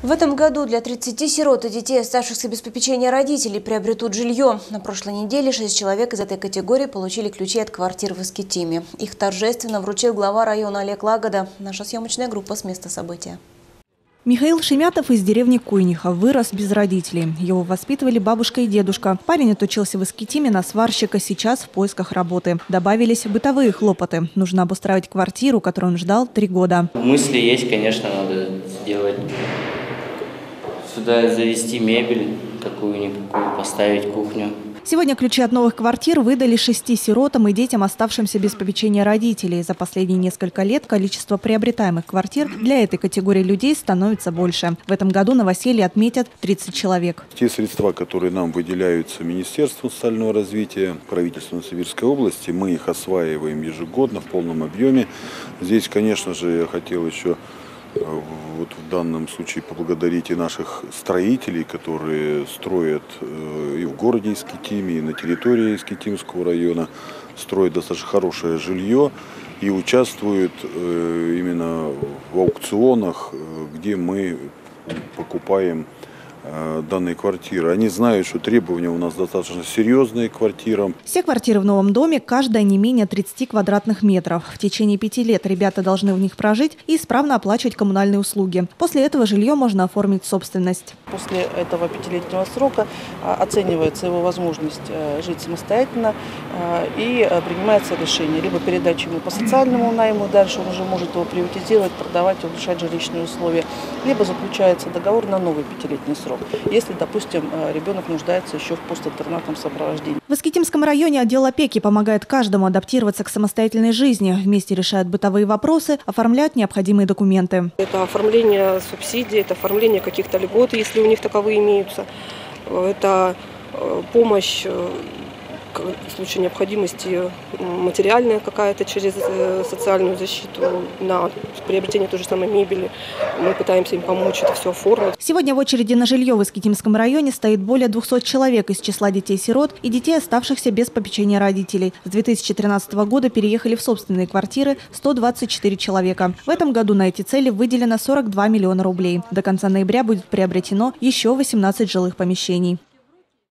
В этом году для 30 сирот и детей, оставшихся без попечения родителей, приобретут жилье. На прошлой неделе 6 человек из этой категории получили ключи от квартир в Искитиме. Их торжественно вручил глава района Олег Лагода. Наша съемочная группа с места события. Михаил Шемятов из деревни Куйниха вырос без родителей. Его воспитывали бабушка и дедушка. Парень отучился в Искитиме на сварщика, сейчас в поисках работы. Добавились бытовые хлопоты. Нужно обустраивать квартиру, которую он ждал 3 года. Мысли есть, конечно, надо сделать. Сюда завести мебель какую-никакую, поставить кухню. Сегодня ключи от новых квартир выдали 6 сиротам и детям, оставшимся без попечения родителей. За последние несколько лет количество приобретаемых квартир для этой категории людей становится больше. В этом году новоселье отметят 30 человек. Те средства, которые нам выделяются Министерством социального развития, правительством Сибирской области, мы их осваиваем ежегодно в полном объеме. Здесь, конечно же, я хотел еще вот в данном случае поблагодарить и наших строителей, которые строят и в городе Искитиме, и на территории Искитимского района, строят достаточно хорошее жилье и участвуют именно в аукционах, где мы покупаем данные квартиры. Они знают, что требования у нас достаточно серьезные к квартирам. Все квартиры в новом доме, каждая не менее 30 квадратных метров. В течение 5 лет ребята должны в них прожить и исправно оплачивать коммунальные услуги. После этого жилье можно оформить в собственность. После этого 5-летнего срока оценивается его возможность жить самостоятельно и принимается решение либо передачи ему по социальному найму, дальше он уже может его приватизировать, продавать, улучшать жилищные условия, либо заключается договор на новый 5-летний срок, если, допустим, ребенок нуждается еще в постинтернатном сопровождении. В Искитимском районе отдел опеки помогает каждому адаптироваться к самостоятельной жизни. Вместе решают бытовые вопросы, оформляют необходимые документы. Это оформление субсидий, это оформление каких-то льгот, если у них таковые имеются. Это помощь в случае необходимости материальная какая-то через социальную защиту на приобретение той же самой мебели. Мы пытаемся им помочь это все оформить. Сегодня в очереди на жилье в Искитимском районе стоит более 200 человек из числа детей-сирот и детей, оставшихся без попечения родителей. С 2013 года переехали в собственные квартиры 124 человека. В этом году на эти цели выделено 42 миллиона рублей. До конца ноября будет приобретено еще 18 жилых помещений.